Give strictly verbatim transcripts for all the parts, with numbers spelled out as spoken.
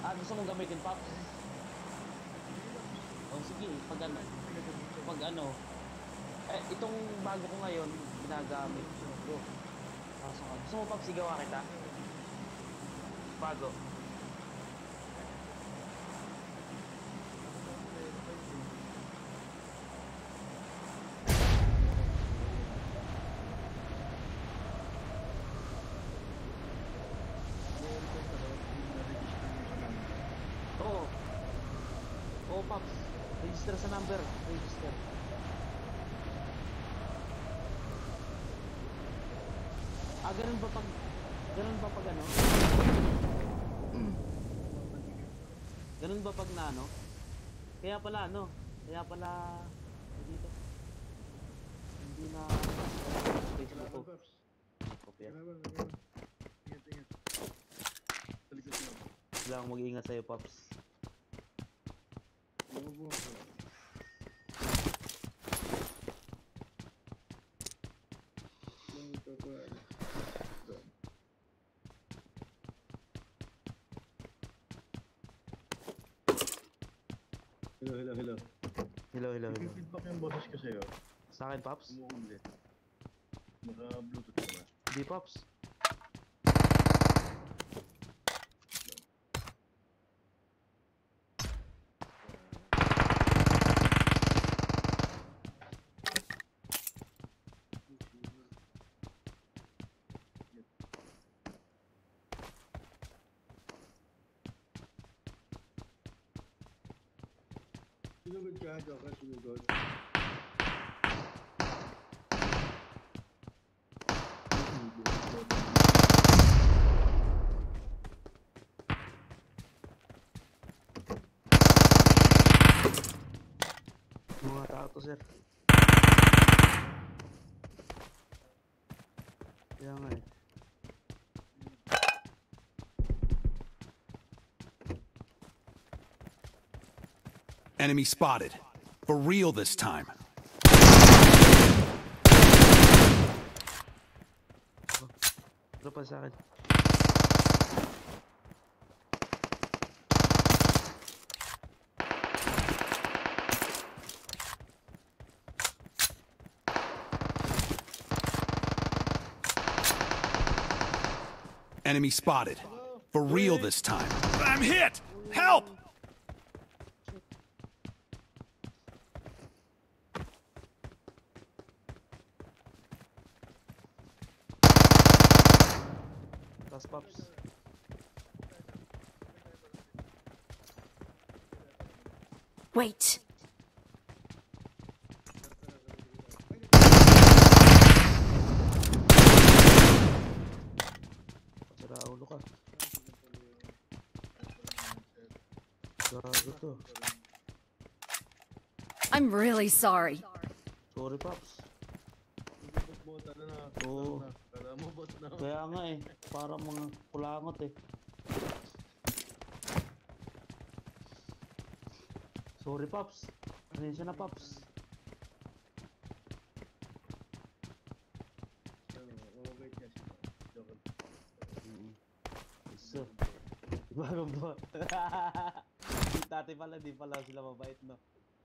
Ah, gusto mong gamitin, Pops? Oh, sige, pag ano, pag ano, eh, itong bago ko ngayon, ginagamit. Bro, kaso nga, gusto mo, Pops, sigawa kita? Bago. Oo. Oo, Pops. Register sa number. Register. Ah, ganun ba pag... Ganun ba pag ano? Ganun ba pag na ano? Kaya pala ano? Kaya pala... Dito. Hindi na... Facebook ko. Kopya. Ingat, ingat. Talikod mo. Kailangan mag-iingat sa'yo, Pops. Bumubuha ko. Yung ito ko, ano. Hello, hello, hello. Hello, hello, hello. Feedback yung boses ko sa'yo. Sa akin, Pops? Umuulit. Naka-bluetooth ka ba? Di, Pops. Sinugod ka, Joka, sinugod. Mga tao to, sir. Kaya nga eh. Enemy spotted. For real this time. Ano pa sa akin? Enemy spotted. For real this time. I'm hit! Help! Tas, Pops. Wait. Sira ulo ka. Gago to. I'm really sorry. Sorry, Pops. Bot-bota na na. Oo. Kala mo bot na. Kaya nga eh. Parang mga kulangot eh. Sorry, Pops. Pasensya na, Pops. Overweight niya siya. Joka. So, bagong ba? Dati pala, di pala sila mabait, no?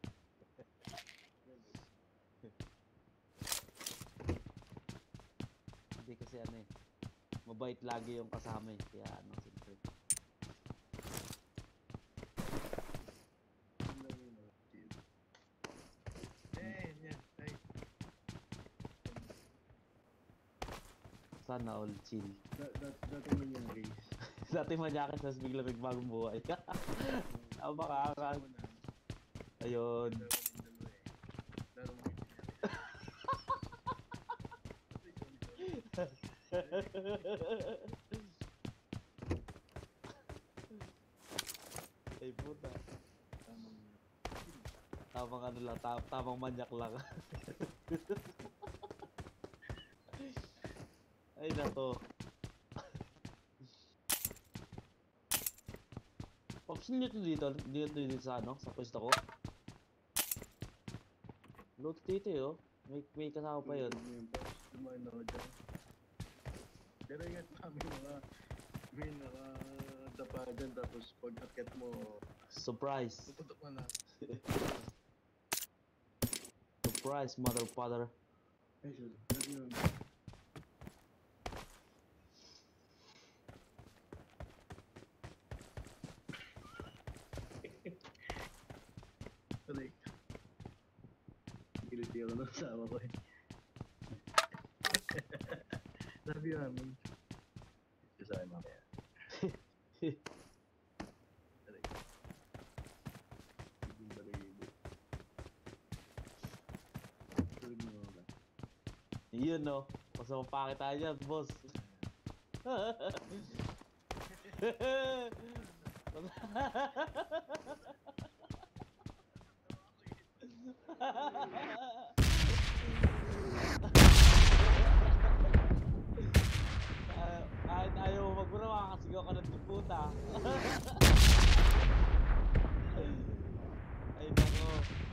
Hindi kasi ano eh. Mabait lagi yung kasama eh. Kaya ano, siyempre. Eh, niya. Ay. Sana all chill. Dati mo yung race. Dati manyakin, tapos bigla nagbagong buhay. Ako makaka... Ayun. Laro mo yung Ay puta. Tamang ano lang, tam tamang manyak lang. Ay nako. Pops, dito dito, dito dito sa ano, sa pwesto ko. Loot dito eh, oh. May, may kasama pa yun. Dumaan ako dyan. Pero ingat pa, may mga, may nakadapa dyan, tapos pag akit mo, Surprise. puputok na lang. Surprise, mother father. Ay, sorry. Sabi yun. Tuloy. Kiliti ako ng asawa ko eh. Sabi yun, amin. Ito sa akin mamaya. Tuloy. Hindi ba rin yun? Tuloy mo naman. Yun no. Pasama pa kita dyan, boss. Ay- Kahit ayaw mo magbura, makakasigaw ka ng puta. Ay, nako.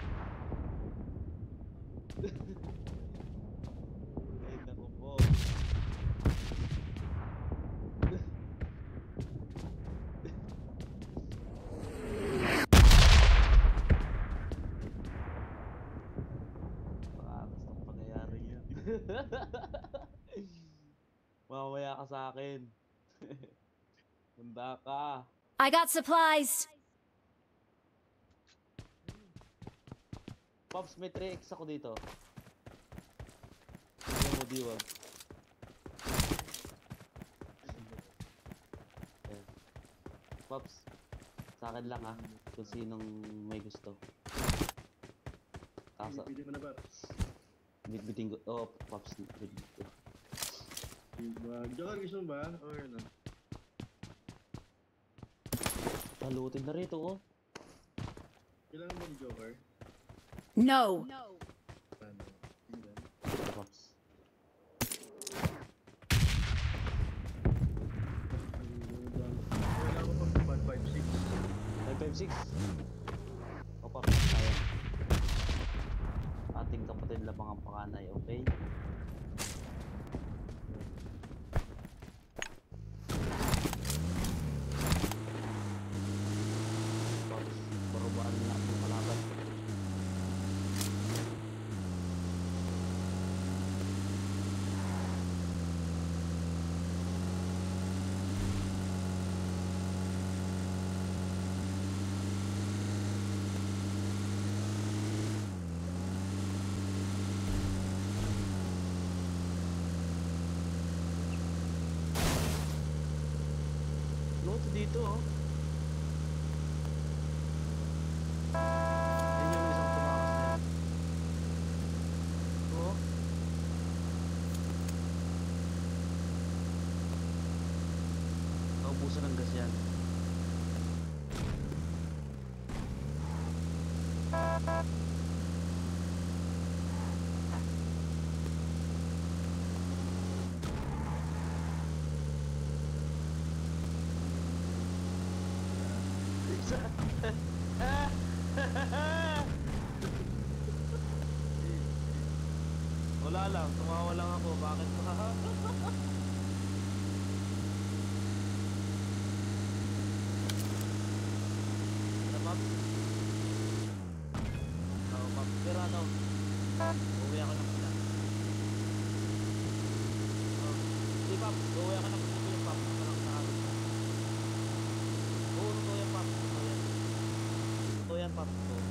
Ay, nako po. Baka gustong pangyayari yun. Mamaya ka sa akin. Handa ka. I got supplies. Pops, may three X ako dito. Ano mo, Diwag? Ayan. Pops, sa akin lang ha. Kung sinong may gusto. Kasa, Pili mo na ba? bitbiting ko. Oh, Pops, bitbit ko. Diba? Joker, gusto mo ba? Or ano? Halutin na rito, oh. Kailangan mo ni Joker? No. Ano? Hindi ba? Ito, Pops. Wala ko pang one five six. five five six. O, Pops, tayo. Ating kapatid labang ang pakanay, okay? Pops, parubaan na natin yung kalaban. Load dito, oh. Ayun yung isang tumakas na yan. Oh. Naubusan ng gas yan. Wala lang, tumawa lang ako. Bakit ba? Ano, Pops? Oo, Pops. Pero ano, uuwi ako ng pila. Oh. Hindi, Pops. Uuwi ako ng pila yung Pops. Ako lang sa akin. Oo, totoo yan, Pops. Totoo yan. Totoo yan, Pops. Totoo.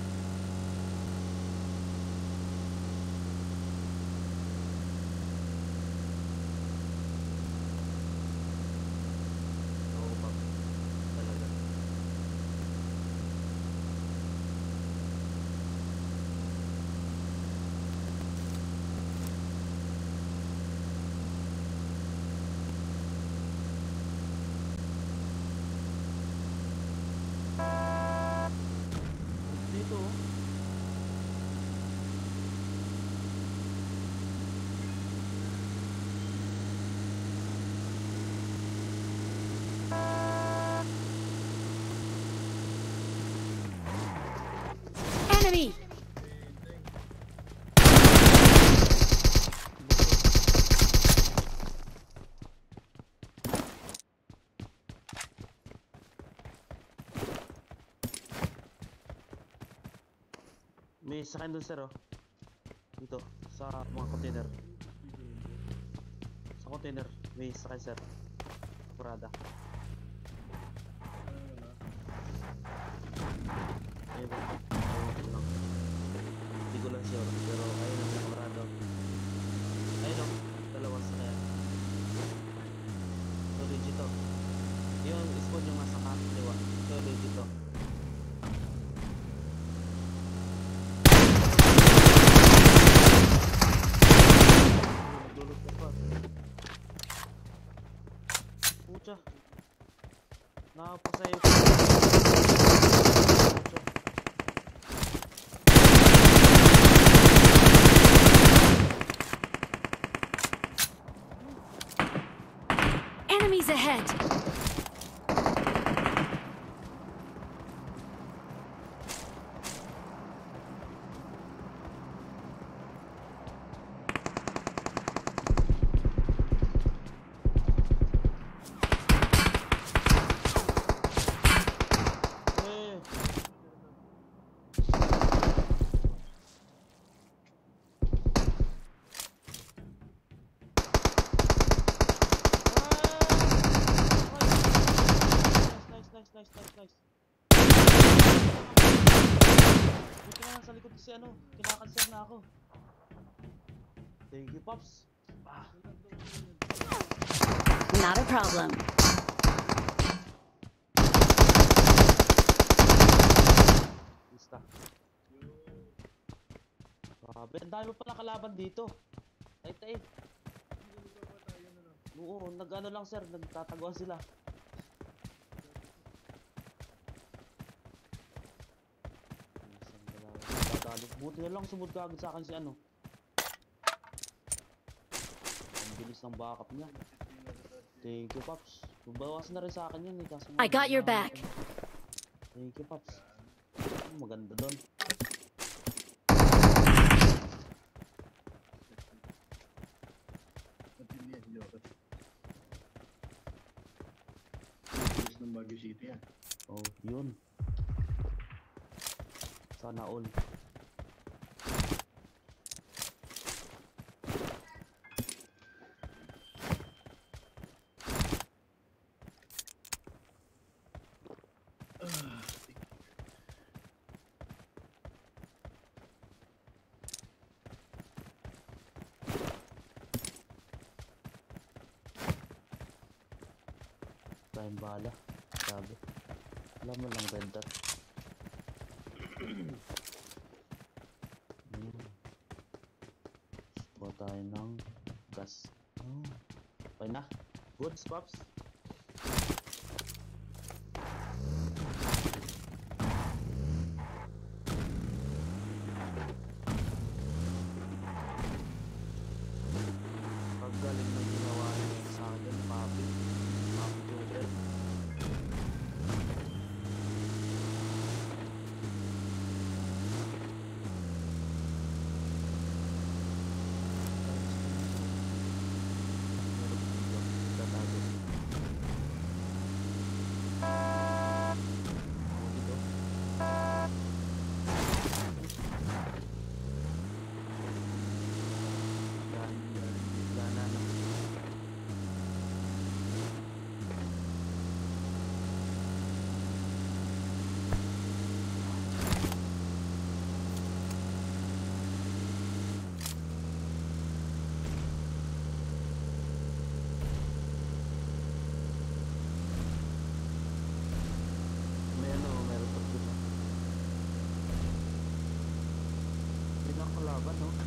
Oo, Pops. Talaga. Dito, oh. Enemy. May sakyan dun sir oh. Dito, sa mga container. Sa container, may sakyan sir. Parada. Ayun ba? Ayun ko lang. Hindi ko lang sure, pero ayun ang parada. Ayun oh, dalawang sakyan. So legit oh. Yung spawn yung nasa kaliwa. So legit oh. Dulot ka pa. Pucha. Nakapasayo ko. Pucha. Enemies ahead! Eh. Nice, nice, nice, nice, nice. Buti na lang sa likod kasi ano, kinakansel na ako. Thank you, Pops. Ah. Not a problem. Lista. Grabe, ang dami pa pala kalaban dito. Tay-tay. Oo, nag-ano lang sir, nagtataguan sila. Dadalo. Buti na lang sumod ka agad sa akin si ano. Ang bilis ng backup niya. Thank you, Pops. Bawasan na rin sa akin yun eh. Kaso I got your back. Thank you, Pops. Oh, maganda doon. Matindi yan si Joker. Pulis ng Baguio City yan. Oh, yun. Sana all. Tayong bala. Sabi. Alam mo lang red dot. Hmm. Kuha tayo ng gas. Oh. Okay na. Goods, Pops. Paggaling na ginawa niya sa akin, Papi. Papi Joker. May ano, meron pa dito. Pinakalaban, no?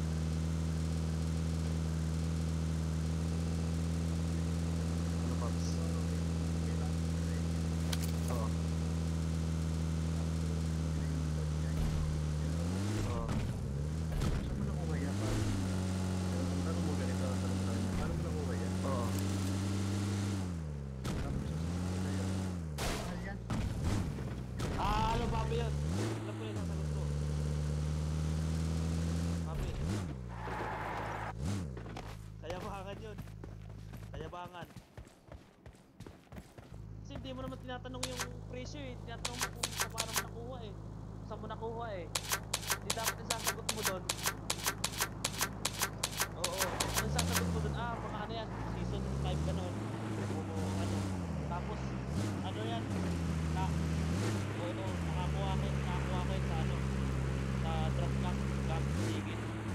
Ano, Pops? Oo. Oo. Saan mo nakuha yan? Ang tanong mo ganito, ang tanong sa kanya, paano mo nakuha yan? Oo. Tapos sasabihin na yan. Mahal yan. Ah, ano, Papi yun? Alam ko yun, sasagot ko. Papi. Kayabangan yun. Kayabangan. Kasi hindi mo naman tinatanong yung presyo eh. Tinatanong mo kung paano mo nakuha eh. Saan mo nakuha eh. Di dapat yung sasagot mo doon. Oo, yung sasagot mo doon, ah, mga ano yan, season five ganun. O ano, tapos, ano yan, na, oo, nakakuha kayo, nakakuha kayo sa ano, sa drop lock, lock, sige.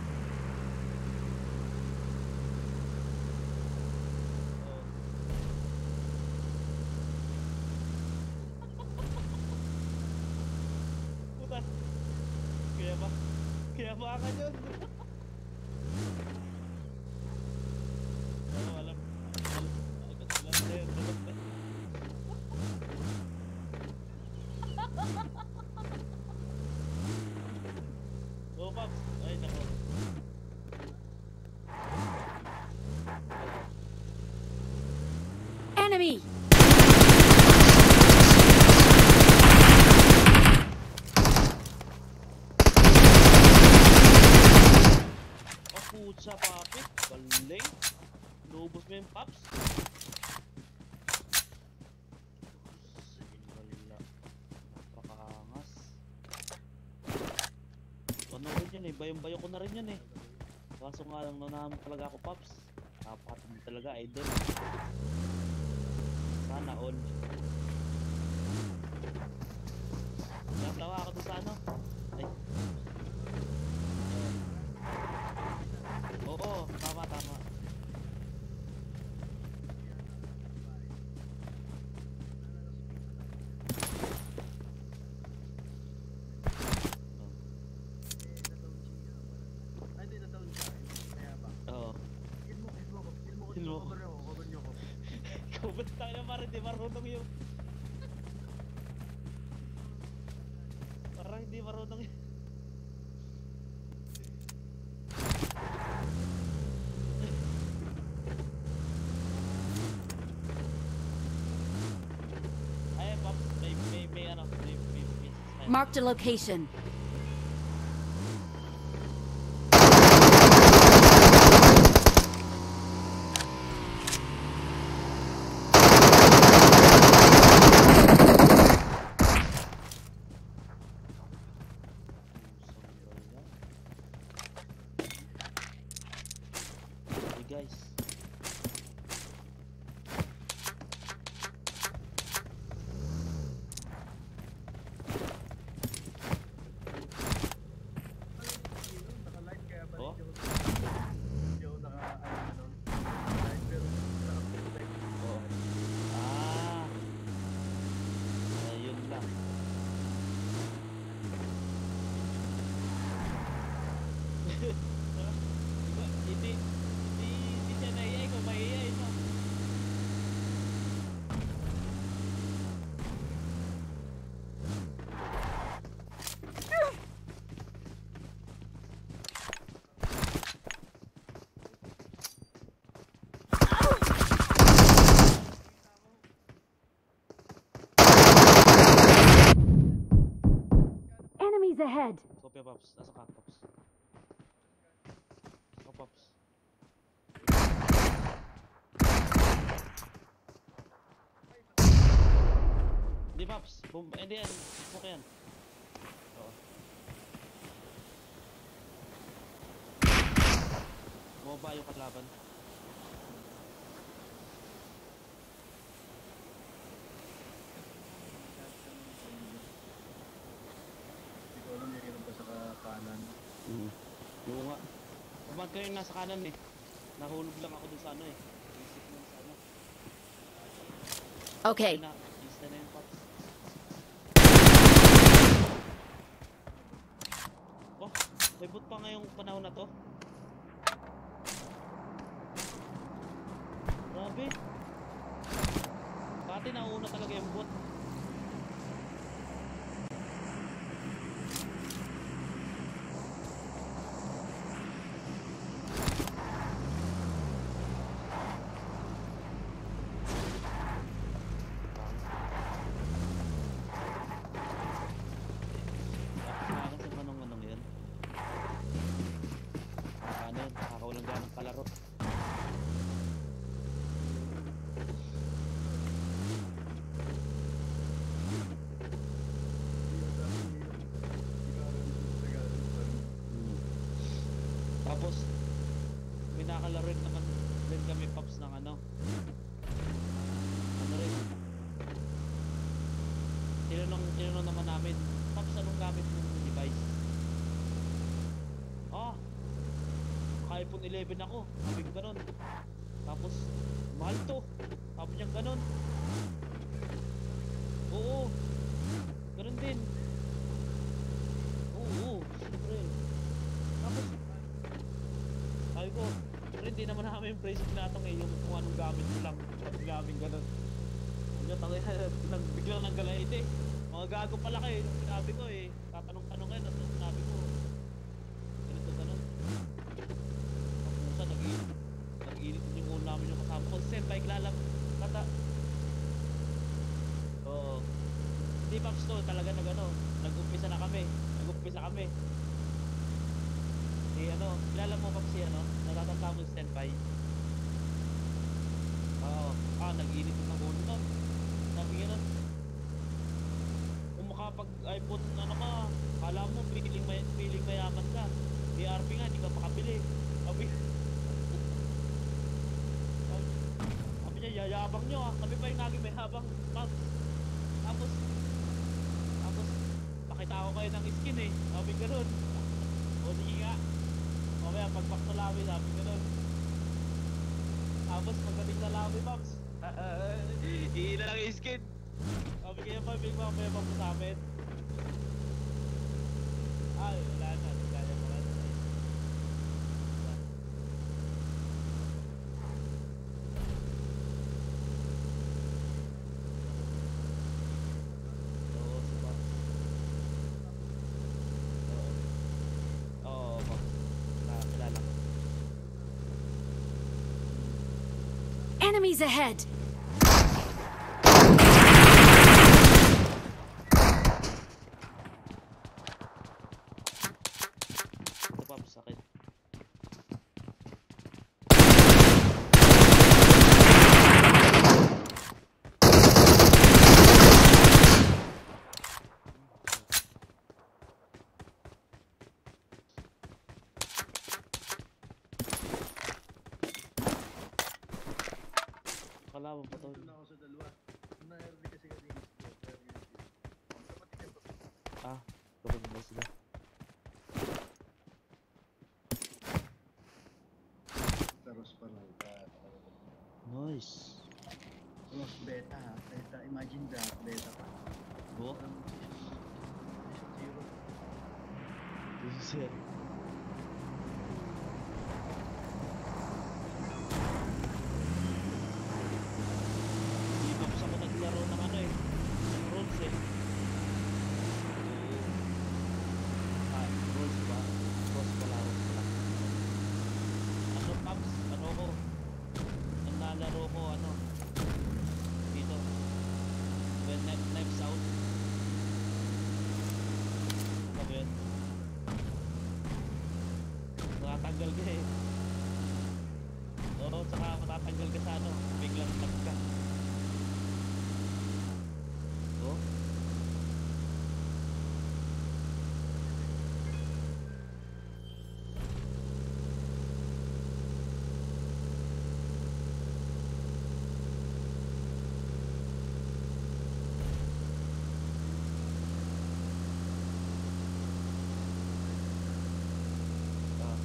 Puta, kaya ba? Kaya ba ka yun? Oo, alam. Alam, alam, alam na yun, alam na. Oo, Paps. Ay, nako. Enemy! Oh, putsa, papi. Galing. Lubos mo yung Paps. Wala. Napakaangas. Ano rin yun eh. Bayong-bayo ko na rin yun eh. Kaso nga lang nanahan talaga ako, Paps. Napakatindi talaga, idol. Sana all. Natawa ako doon sa ano. Ay. Oo, tama, tama. Ay, hindi na down siya. Kaya ba? Oo. Kill mo, kill mo ko. Kill mo ko. Kill mo. Cover niyo ko, cover niyo ko. Ikaw ba tayo na parang di marunong yung... Parang hindi marunong yung... Ay, Pops, may, may, may ano, may, may, may, may, Marked a location. Hey guys. Naka-live kaya ba? Oh? Hindi ako- hindi ako naka- ano, live, pero naka-live. Oo. Ah. Ayun lang. Diba? Hindi, hindi, hindi siya nahiya, ikaw mahiya, no? Enemies ahead! Kopya, Pops. Nasa ka, Pops. Oh, Pops. Hindi, Pops. Bum hindi yan. Smoke yan. Oo. Bumaba yung kalaban. Hindi ko alam, mayroon pa sa kanan. Mm. Oo nga. Kumag kayo nasa kanan eh. Nahulog lang ako dun sa ano eh. Isip lang sa ano. Okay, Na, insta na yung Pops. Oh, may boot pa ngayong panahon na to. Grabe. Dati nauna talaga yung boot. Bakit sa manong-manong yan? Ano yun? Nakakawalang ganang kalaro. nagkakalaro rin naman din kami Pops ng ano. Ano rin. Tinanong, tinanong naman namin, Pops, anong gamit mong device? Ah, ka-iPhone eleven ako. Sabi ko ganun. Tapos, mahal to. Sabi niya ganun. Oo. Ganun din. Oo, siyempre. Tapos, sabi ko, pero hindi naman namin yung price tinatong eh, yung kung anong gamit mo lang. Sabi namin ganun. Sabi niya, tangay, nag, biglang naggalait eh. Mga gago pala kayo, yung sinabi ko eh. Tatanong-tanong kayo, tapos sinabi ko. Ganito, ganun. Kapusa, nag-iinit. Nag-iinit din yung ulo namin yung kasama ko. Sen, bike lalam. Tata. Oo. Hindi Pops to, talaga nag ano. Nag-umpisa na kami. Nag-umpisa kami. Si ano, kilala mo Pops si ano? Natatanda mo si Senpai. Oo. Ah, nag-iinit yung ng ulo nun. Sabi nga nun. Kung makapag-iPhone ano ka, kala mo feeling, may, feeling mayaman ka. D R P nga, di ka makabili. Sabi, sabi, sabi niya, yayabang nyo ah. Kami pa yung naging may habang Pops. Tapos, tapos, pakita ko kayo ng skin eh. Sabi ganun. O sige nga. Mamaya, pag back to labi, sabi ganun. Tapos, magaling na labi, Pops. Iina lang yung skin. Sabi kaya pa, big mamaya pa mo sa amin. Ay, wala na. Hindi kaya mo na. Oo, si Pops. Oo. Oo, Pops. Nakakilala ko. Enemies ahead! Ito Pops, sakit. Kalaban pa to. Dito na ako sa dalawa. Na-R D kasi kanina sila. Kaya yun yun. Kapatid yan to. Ah, kapag ba sila? Taros pa lang. Nice. Tapos beta ha. Beta. Imagine that. Beta pa. Oh, Parang zero. this is it. Hindi pa ako naglaro ng ano eh. Ng rules eh. Oo. Ah, rules ba? Rules pala, rules pala. Ano Pops? Ano ko? Ang nalaro ko, ano? Dito. When knife, knives out. Ano ba yun? Nakatanggal ka eh. Oo, tsaka matatanggal ka sa ano, biglang tag ka. Oo? Ah,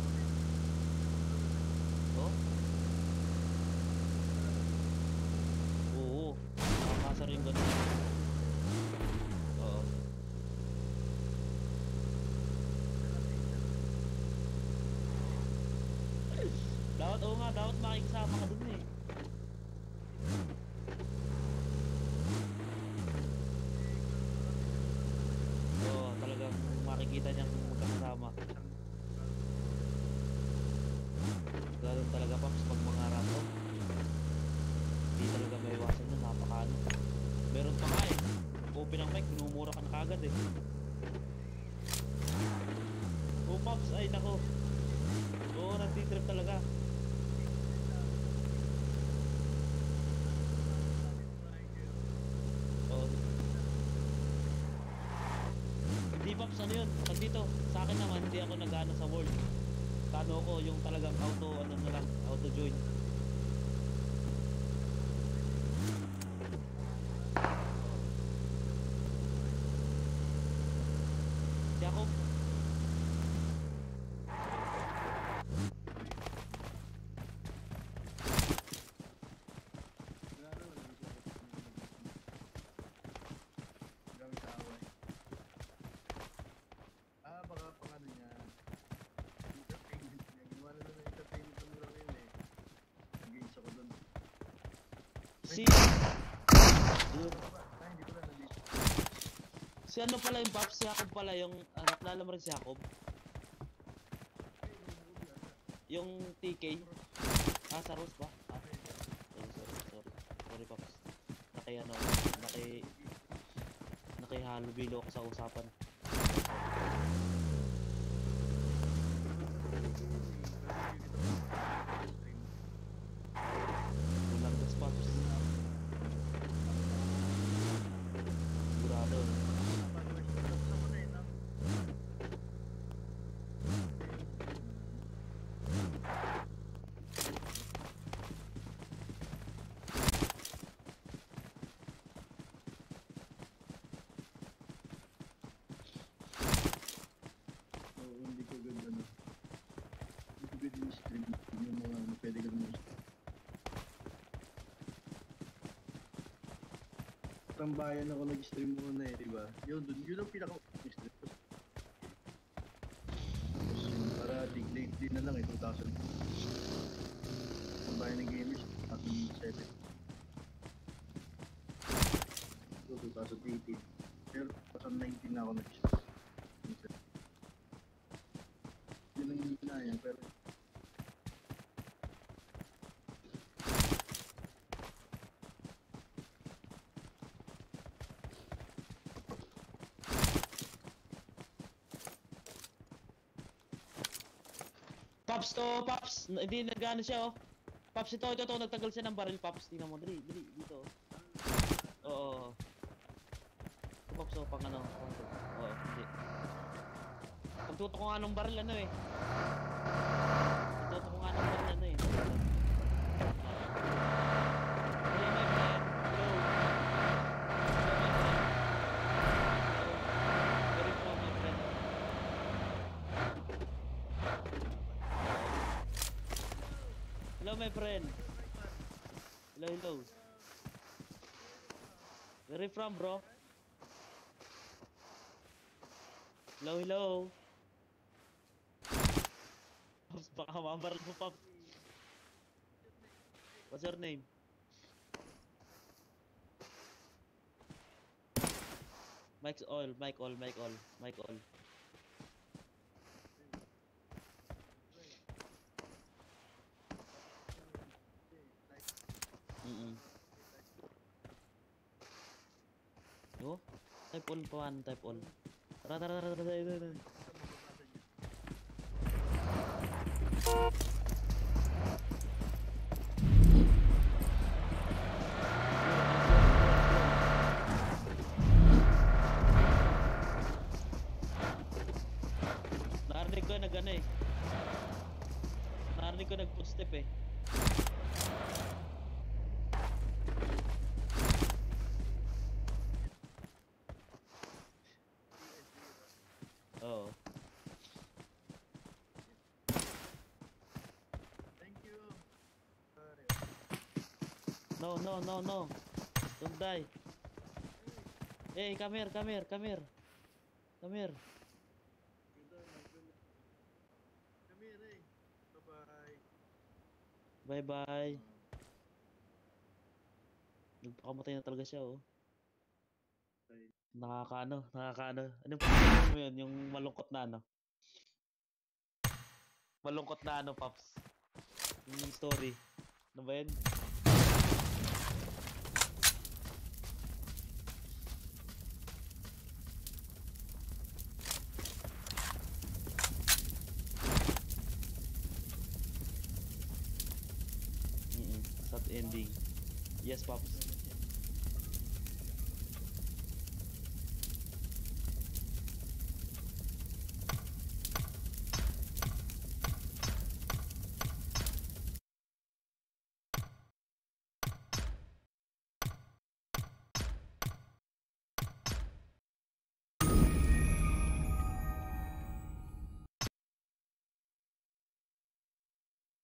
oo? Oo. Nakakasa rin ganun. Oo. Dapat, oo nga, dapat makikisama ka dun eh. Oo, talagang makikita niyang magkakasama. Ganun talaga Pops pag mga random. Hindi talaga may iwasan yun, napakaano. Meron pa nga eh. Open ang mic, minumura ka na kagad eh. Oh Pops, ay nako. Oo, nagtitrip talaga. Oo. Hindi Pops, ano yun? Pag dito, sa akin naman, hindi ako nag-ano sa world. Sa sa ano ko, yung talagang auto, ano na lang, auto join. Jacob, Wala na, wala na siya. Gamit sa away. Ah, baka pang ano niya. Entertainment niya. Ginawa na lang ng entertainment ng mura ngayon eh. Nag-games ako doon. si... Yun. Ay, hindi ko na nandito. Si ano pala yung Pops, si Jacob pala yung, ano, kilala mo rin si Jacob? Yung T K? Ah, sa Rose ba? Ah, sorry, sorry, sorry. Sorry, Pops. Naki, ano, naki... Nakihalubilo ako sa usapan. Walang gas, Pops. Sigurado. Oo, hindi ko good ano. Hindi ko good yung stream. Yung mga ano, pwede ka naman. Tambayan ako nag-stream muna eh, diba? Yun, dun, yun ang pinaka-stream. Para lately na lang eh, two thousand. Tambayan ng gamers, two thousand seven. So, twenty eighteen. Pero twenty nineteen na ako nag-stream. Yun ang hindi na yan, pero Pops to, Pops! N- Hindi nagano siya, oh. Pops, ito, ito, ito, nagtagal siya ng baril, Pops. Tingnan mo, dali, dali, dito. Oo. Pops, oh, pang ano. Oo, hindi. Pagtuto ko nga ng baril, ano eh. Pagtuto ko nga ng baril, ano eh. Hello, my friend. Hello. Hello, my friend. Hello. Very proud, my friend. Hello, my friend. Hello, hello. Where are you from, bro? Hello, hello. Pops, baka mabaril mo, Pops. What's your name? Mike's all, Mike all, Mike all, Mike all. Mm-mm. Yo, type all pa one, type all. Tara, tara, tara, tara, tara, tara, tara. Narinig ko nag ano eh. Narinig ko nag footstep eh. Oo. thank you. No, no, no, no. Don't die. Hey, come here, come here, come here. Come here. Come here eh. Bye-bye. Bye-bye. Nagpakamatay na talaga siya, oh. Bye. Nakakaano, nakakaano. Anong pangalan mo yun? Yung malungkot na ano? Malungkot na ano, Pops? Yung story. Ano ba yun? Mm-mm. Sad ending. Yes, Pops.